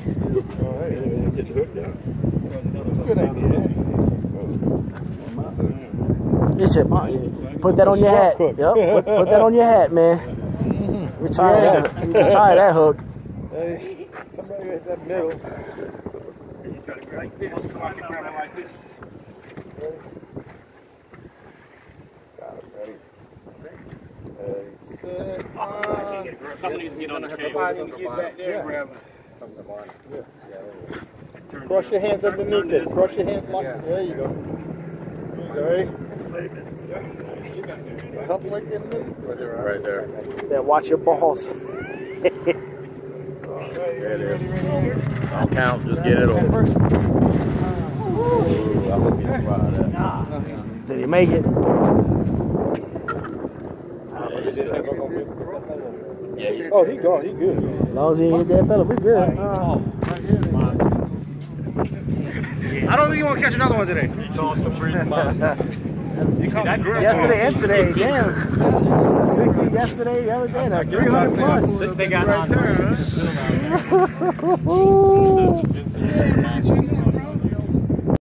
Get the hook down. That's a good idea. This shit, put that on your hat. Yep, put that on your hat, man. Retire that hook. Hey, somebody hit that middle. Like this. Like this. Got it, ready. Somebody needs to get on the cable. Somebody needs to get back there and grab it. Cross your hands underneath it. Cross your hands like this. There you go. There you go. Help him right there in the middle. Right there. Yeah, watch your balls. There it is. Don't count, just get it over. Ooh, I hope he survived that. Did he make it? Yeah, oh, he gone. He good. As long as he hit that fella, we good. I don't think you want to catch another one today. Yesterday and today, damn. 60 yesterday, the other day, now 300 plus. They got right there, huh?